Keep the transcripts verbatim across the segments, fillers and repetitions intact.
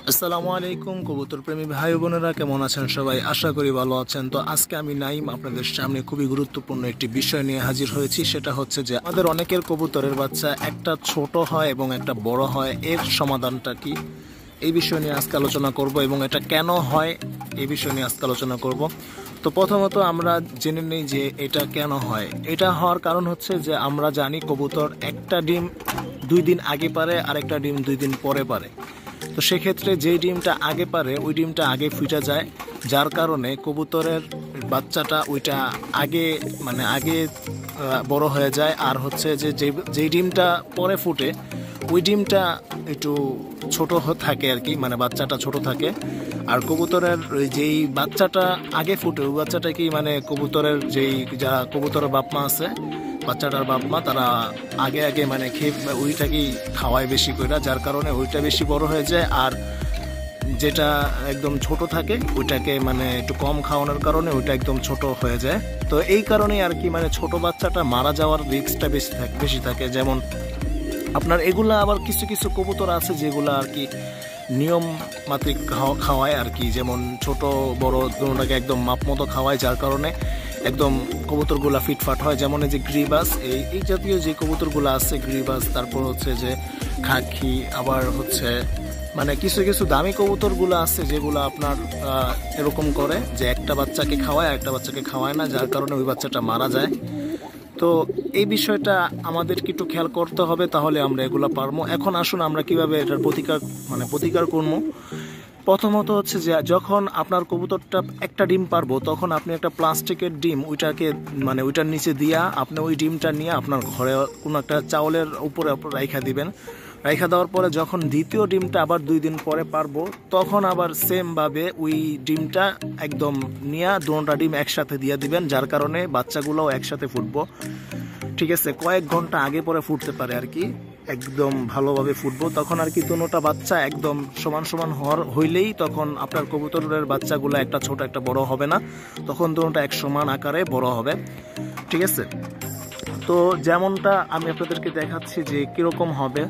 আসসালামু আলাইকুম কবুতর প্রেমী ভাই বোনেরা, কেমন আছেন সবাই? আশা করি ভালো আছেন। তো আজকে আমি নাইম আপনাদের সামনে খুবই গুরুত্বপূর্ণ একটি বিষয় নিয়ে হাজির হয়েছি। সেটা হচ্ছে যে আমাদের অনেকের কবুতরের বাচ্চা একটা ছোট হয় এবং একটা বড় হয়, এর সমাধানটা কি, এই বিষয় নিয়ে আজকে আলোচনা করব এবং এটা কেন হয় এই বিষয় নিয়ে আজকে আলোচনা করব। তো প্রথমত আমরা জেনে নিই যে এটা কেন হয়। এটা হওয়ার কারণ হচ্ছে যে আমরা জানি কবুতর একটা ডিম দুই দিন আগে পারে, আরেকটা ডিম দুই দিন পরে পারে। তো সেক্ষেত্রে যেই ডিমটা আগে পারে ওই ডিমটা আগে ফুটে যায়, যার কারণে কবুতরের বাচ্চাটা ওইটা আগে মানে আগে বড় হয়ে যায়। আর হচ্ছে যে যেই ডিমটা পরে ফুটে ওই ডিমটা একটু ছোট থাকে আর কি, মানে বাচ্চাটা ছোট থাকে। আর কবুতরের যেই বাচ্চাটা আগে ফুটে ওই বাচ্চাটা কি মানে কবুতরের যেই যারা কবুতরের বাপ মা আছে, বাচ্চাটার বাপ মা, তারা আগে আগে মানে খেয়ে ওইটাকেই খাওয়ায় বেশি করে, যার কারণে ওইটা বেশি বড় হয়ে যায়। আর যেটা একদম ছোট থাকে ওইটাকে মানে একটু কম খাওয়ানোর কারণে ওইটা একদম ছোট হয়ে যায়। তো এই কারণেই আর কি মানে ছোট বাচ্চাটা মারা যাওয়ার রিস্কটা বেশি থাকে বেশি থাকে যেমন আপনার এগুলা। আবার কিছু কিছু কবুতর আছে যেগুলো আর কি নিয়ম মাফিক খাওয়ায় আর কি, যেমন ছোট বড় দুটোটাকে একদম মাপ মতো খাওয়ায়, যার কারণে একদম কবুতরগুলা ফিটফাট হয়। যেমন এই যে গ্রিবাস, এই এই জাতীয় যে কবুতরগুলো আছে, গ্রিবাস, তারপর হচ্ছে যে খাকি, আবার হচ্ছে মানে কিছু কিছু দামি কবুতরগুলো আছে যেগুলো আপনার এরকম করে যে একটা বাচ্চাকে খাওয়ায় একটা বাচ্চাকে খাওয়ায় না, যার কারণে ওই বাচ্চাটা মারা যায়। তো এই বিষয়টা আমাদেরকে একটু খেয়াল করতে হবে, তাহলে আমরা এগুলো পারবো। এখন আসুন আমরা কিভাবে এটার প্রতিকার মানে প্রতিকার করবো। প্রথমত হচ্ছে যে যখন আপনার কবুতরটা একটা ডিম পারবো তখন আপনি একটা প্লাস্টিকের ডিম ওইটাকে মানে ওইটার নিচে দিয়া আপনি ওই ডিমটা নিয়ে আপনার ঘরে কোনো একটা চাউলের উপরে রাইখা দিবেন। রাইখা দেওয়ার পরে যখন দ্বিতীয় ডিমটা আবার দুই দিন পরে পারবো তখন আবার সেমভাবে ওই ডিমটা একদম নিয়ে দুটা ডিম একসাথে দিয়ে দিবেন, যার কারণে বাচ্চাগুলোও একসাথে ফুটবো। ঠিক আছে, কয়েক ঘন্টা আগে পরে ফুটতে পারে আর কি, একদম ভালোভাবে ফুটবো। তখন আর কি দুটোটা বাচ্চা একদম সমান সমান হওয়ার হইলেই তখন আপনার কবুতরের বাচ্চাগুলো একটা ছোট একটা বড় হবে না, তখন দুটোটা এক সমান আকারে বড় হবে। ঠিক আছে, তো যেমনটা আমি আপনাদেরকে দেখাচ্ছি যে কিরকম হবে,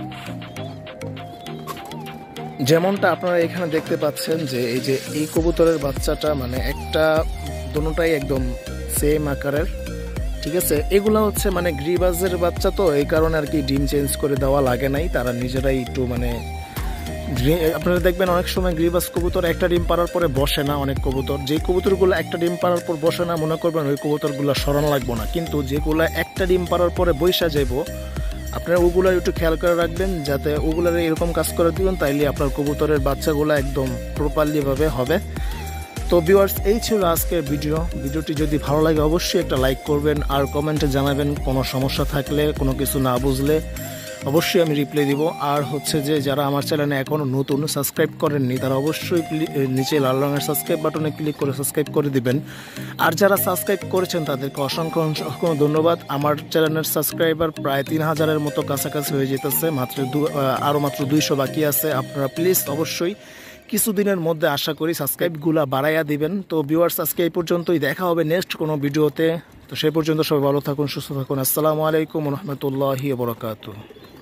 যেমনটা আপনারা এখানে দেখতে পাচ্ছেন যে এই যে এই কবুতরের বাচ্চাটা মানে একটা দুটোটাই একদম সেম আকারের। ঠিক আছে, এগুলো হচ্ছে মানে গ্রিবাজের বাচ্চা, তো এই কারণে আর কি ডিম চেঞ্জ করে দেওয়া লাগে নাই, তারা নিজেরাই একটু মানে আপনারা দেখবেন অনেক সময় গ্রিবাজ কবুতর একটা ডিম পারার পরে বসে না। অনেক কবুতর যে কবুতরগুলো একটা ডিম পারার পর বসে না মনে করবেন ওই কবুতরগুলো সরানো লাগবো না, কিন্তু যেগুলো একটা ডিম পারার পরে বৈশা যাইব আপনারা ওগুলো একটু খেয়াল করে রাখবেন, যাতে ওগুলোর এরকম কাজ করে দিবেন, তাইলে আপনার কবুতরের বাচ্চাগুলো একদম প্রপারলি ভাবে হবে। তো ভিউয়ার্স, এই ছিল আজকের ভিডিও। ভিডিওটি যদি ভালো লাগে অবশ্যই একটা লাইক করবেন আর কমেন্টে জানাবেন কোনো সমস্যা থাকলে, কোনো কিছু না বুঝলে অবশ্যই আমি রিপ্লাই দিব। আর হচ্ছে যে যারা আমার চ্যানেলে এখনও নতুন সাবস্ক্রাইব করেননি তারা অবশ্যই নিচে লাল রঙের সাবস্ক্রাইব বাটনে ক্লিক করে সাবস্ক্রাইব করে দিবেন। আর যারা সাবস্ক্রাইব করেছেন তাদেরকে অসংখ্য অসংখ্য ধন্যবাদ। আমার চ্যানেলের সাবস্ক্রাইবার প্রায় তিন হাজারের মতো কাছাকাছি হয়ে যেতেছে, মাত্র আরও মাত্র দুইশো বাকি আছে। আপনারা প্লিজ অবশ্যই কিছুদিনের মধ্যে আশা করি সাবস্ক্রাইবগুলো বাড়াইয়া দিবেন। তো ভিউয়ার্স, আজকে এই পর্যন্তই, দেখা হবে নেক্সট কোনো ভিডিওতে। তো সেই পর্যন্ত সবাই ভালো থাকুন, সুস্থ থাকুন। আসসালামু আলাইকুম রহমতুল্লাহি ওয়া বারাকাতুহু।